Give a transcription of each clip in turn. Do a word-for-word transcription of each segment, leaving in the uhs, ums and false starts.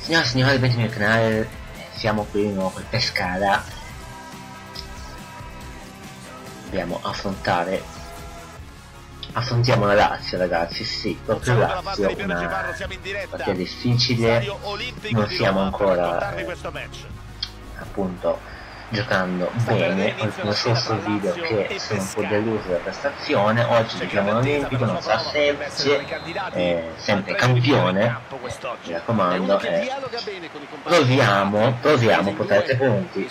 Signore e signori, benvenuti nel mio canale. Siamo qui di nuovo con Pescara. Dobbiamo affrontare affrontiamo la Lazio, ragazzi. Sì, proprio la Lazio, una partita difficile. Non siamo ancora eh, appunto giocando bene. Ho il scorso video che sono un po' deluso della prestazione. Oggi giochiamo all'Olimpico, non sarà semplice, eh, sempre campione, mi raccomando, eh. proviamo, proviamo a portare tre punti.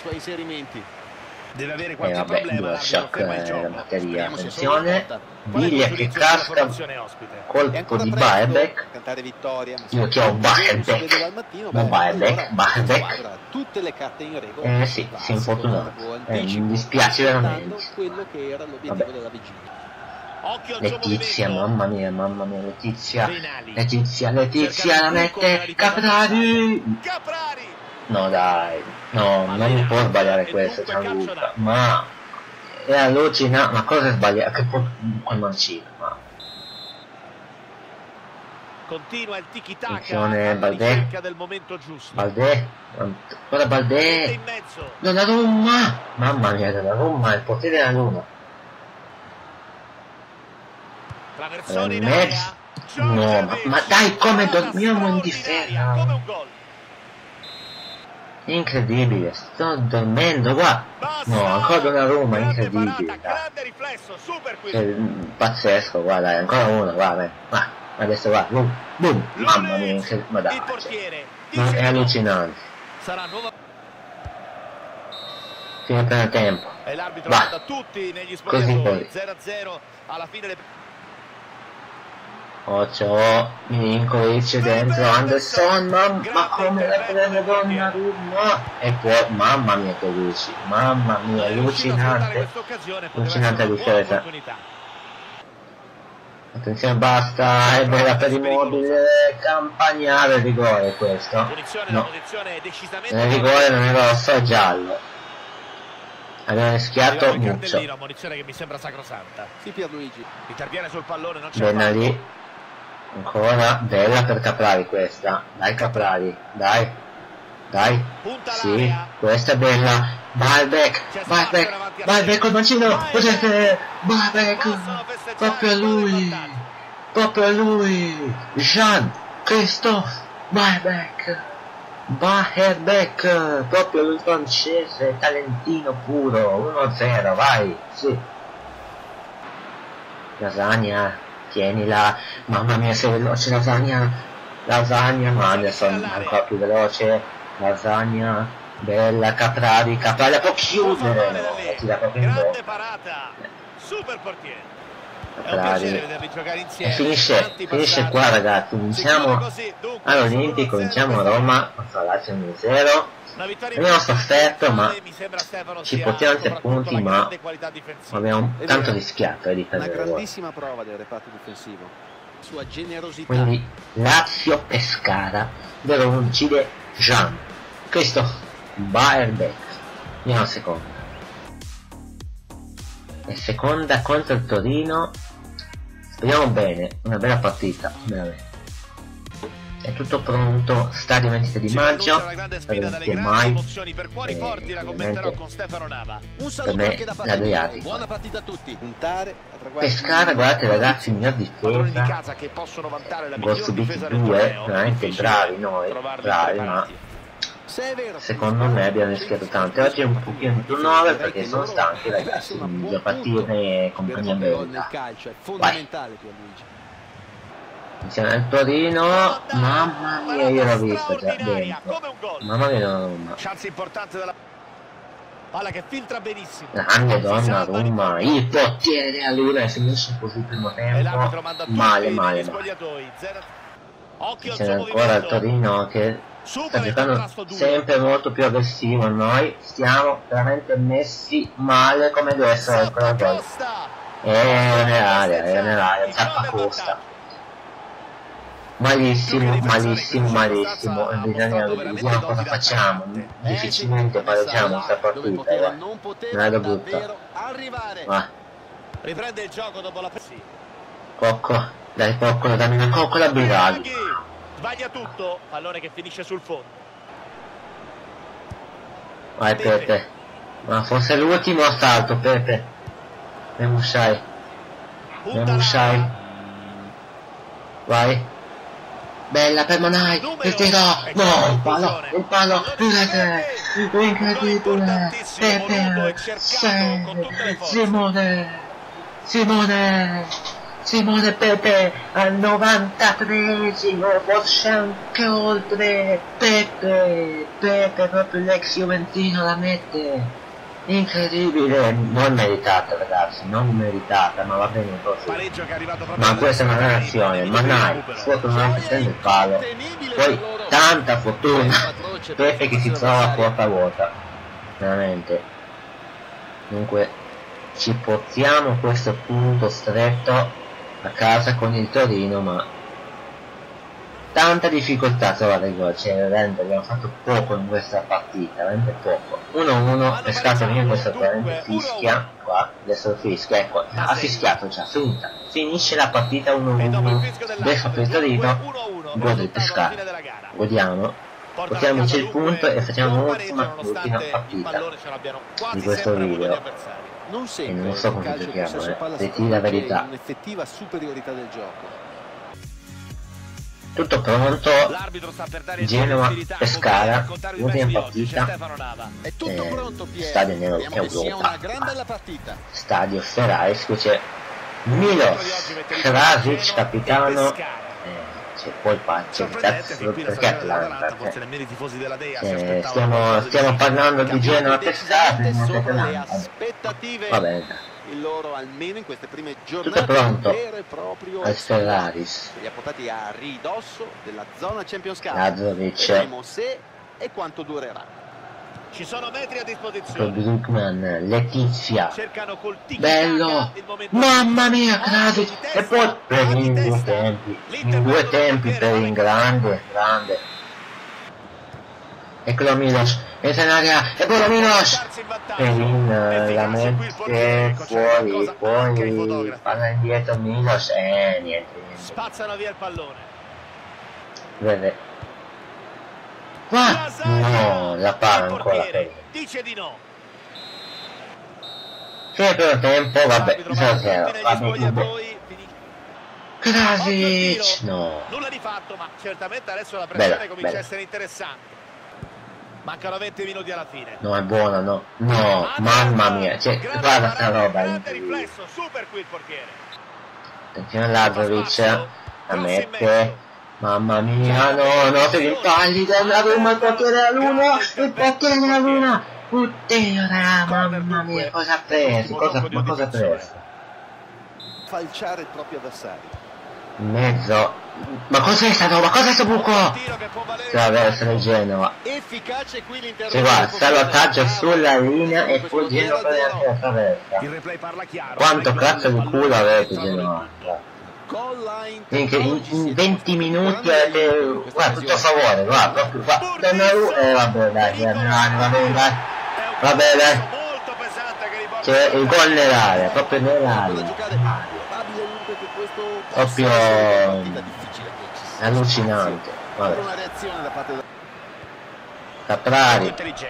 E eh, vabbè, DualShock eh, la batteria, attenzione, Viglia che casca, colpo di buyback, io che ho buyback, non buyback, buyback, eh sì, si è infortunato, eh, mi dispiace veramente, vabbè. Letizia, mamma mia, mamma mia, Letizia, Letizia, Letizia, la mette, Caprari! No dai, no, non mi può sbagliare questo Gianluca, ma è allucinante, ma cosa è sbagliato? Che può col mancino, ma continua il tiki-taka, attenzione, Baldè, Baldè, ancora Baldè, Donnarumma, mamma mia, Donnarumma, il potere della luna, in mezzo, no, ma, ma dai, come dormiamo in difesa? Incredibile, sto dormendo qua. No, ancora Donnarumma, incredibile. Cioè, pazzesco, guarda, ancora una, guarda, va, adesso va, boom, boom, mamma mia, ma dai, cioè, ma è allucinante. Fino a prendere tempo. Va, così poi. Occhio, Milinkovic dentro, Anderson, ma, ma come la prende Donnarumma? E poi, mamma mia che luci, mamma mia, allucinante, allucinante la difesa. Attenzione, basta, è bella per Immobile, Campagnale, il rigore questo, no, non è rigore, non è rosso, è giallo. Abbiamo rischiato Muccio. Bene lì. Ancora, bella per Caprari questa, dai Caprari, dai, dai, sì, questa è bella, buyback, buyback, buyback col mancino, potete, buyback, proprio a lui, proprio a lui, Jean, Christophe, buyback, buyback, proprio lui francese, talentino puro, uno a zero, vai, sì, lasagna. Tienila, mamma mia sei veloce lasagna, lasagna, ma Anderson ancora più veloce, lasagna, bella, Caprari, Caprari può chiudere, no, ti dà proprio in bocca. Caprari, e finisce, finisce qua ragazzi, vinciamo all'Olimpico, vinciamo a Roma, contro la Lazio uno zero. Abbiamo sofferto, ma ci portiamo tre punti, ma abbiamo tanto rischiato eh, di perdere gol. Quindi Lazio Pescara, dove uccide Jean Christophe Buyback. Andiamo a seconda. E seconda contro il Torino. Speriamo bene, una bella partita, veramente. È tutto pronto, stadio ventitreé di maggio, per mai, eh, ovviamente per me l'Adriatico. Pescara, guardate ragazzi, miglior difesa, gol subiti due, veramente bravi noi, bravi, ma secondo me abbiamo rischiato tanto. Oggi è un pochino più nove perché sono stanchi ragazzi, quindi due partite e compagnia bella. Vai. Insieme al Torino, mamma mia, io l'ho visto già dentro, mamma mia Donnarumma, grande Donnarumma, il portiere della Luna è finisce così il primo tempo, male male male. C'è ancora il Torino che sta giocando sempre molto più aggressivo, noi stiamo veramente messi male come deve essere ancora gol, e nell'area, è nell'area, Zappacosta. Malissimo, malissimo, malissimo, bisogna vediamo cosa facciamo, difficilmente pareggiamo questa partita, eh. Non è da brutta. Va. Cocco, dai Cocco, dammi una coccola Biraghi. Sbaglia tutto, pallone che finisce sul fondo. Vai Pepe. Ma forse l'ultimo assalto, Pepe. Memusai. Memusai. Vai. Bella per Manai. Il tiro. No, il palo. Il palo. Rete. Incredibile. Pepe. Sì. Simone. Simone. Simone Pepe al novantatreesimo, forse anche oltre. Pepe, Pepe proprio l'ex Juventino la mette. Incredibile, non meritata ragazzi, non meritata, ma va bene così. Ma questa è una reazione, ma dai, sfortunatamente prende il palo. Poi tanta fortuna, Pepe che si trova a porta vuota. Veramente. Dunque ci portiamo questo punto stretto a casa con il Torino, ma tanta difficoltà a trovare il gol, cioè veramente abbiamo fatto poco in questa partita, veramente poco. uno a uno, pescato via questo veramente fischia, qua, adesso fischia, ecco, ha fischiato già, finita, finisce la partita uno a uno, adesso per il Torino, gol del pescato, godiamo, portiamoci il punto e facciamo l'ultima, l'ultima partita di questo video. Non e non so come giochiamo, eh. Detti la verità. Un'effettiva superiorità del gioco. Tutto pronto. Genova Pescara, l'ultima partita. È tutto eh, pronto, Piero. Stadio Nero Europa. Stadio Ferraris, qui c'è Milos Krasic, capitano. C'è poi c'è perché Atlanta, cioè, stiamo, stiamo parlando di Genova Pescara, va bene, il loro almeno in queste prime giornate tutto pronto vero e proprio al Ferraris, li ha portati a ridosso della zona Champions Cup. Lazovic, vedremo se e quanto durerà. Ci sono metri a disposizione. Brookman, Letizia, bello, mamma mia Krasic, e poi per in due tempi, in due tempi per in grande, grande. Eccolo Milos, entra in area, e poi Milos, e in la mette fuori, poi palla indietro Milos, e niente, niente. Spazzano via il pallone. Vede. Qua! No, la palla ancora per dice di no. Fine primo tempo, vabbè, zero a zero, vabbè, Krasic, no. Nulla di fatto, ma certamente adesso la pressione bella, comincia bella. a essere interessante. Mancano venti minuti alla fine. No, è buona, no. No, mamma mia, cioè, guarda sta roba. Grande riflesso, super qui il portiere. Attenzione a Lazovic, la mette. Mamma mia, no, no, per il pallido, la Roma, il portiere della Luna, il portiere della Luna, oddio, mamma mia, cosa ha preso, cosa, ma cosa ha preso? Falciare il proprio avversario. In mezzo, ma cos'è stato, ma cos'è sto buco? Attraverso il Genova, Efficace qui l'intervento. sì, guarda, salvataggio sulla linea e poi Genova per anche attraversa. Quanto cazzo di culo avete Genova? In, in, in venti minuti avete, guarda, tutto a favore, guarda, proprio qua, eh, vabbè dai, va bene dai, vabbè dai, c'è il gol nell'area, proprio nell'area, proprio allucinante, vabbè. Caprari,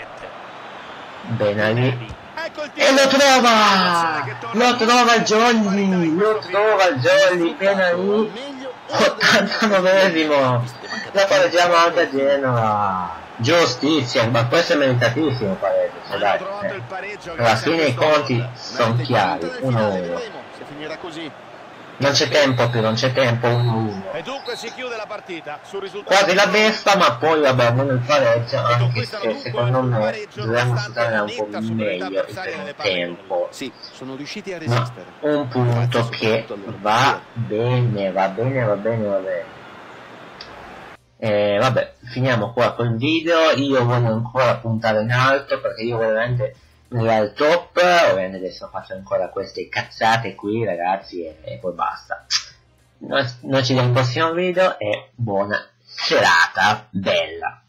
Benali, e lo trova! Lo trova il Jolly! Lo trova il Jolly! Appena lì! ottantanovesimo! La pareggiamo anche a Genova! Giustizia! Ma questo è meritatissimo il pareggio! Cioè, dai, eh. Alla fine i conti sono chiari! uno a uno. Non c'è tempo più, non c'è tempo, uno a uno. E dunque si chiude la partita sul risultato. Quasi la beffa, ma poi vabbè, non il pareggio, anche se secondo me dovremmo stare un po' meglio il primo tempo. Sì, sono riusciti a Ma resistere. un punto che va bene, va bene, va bene, va bene. E vabbè, finiamo qua col video. Io voglio ancora puntare in alto perché io veramente arrivare al top. Ovviamente adesso faccio ancora queste cazzate qui ragazzi e, e poi basta. Noi, noi ci vediamo al prossimo video e buona serata bella.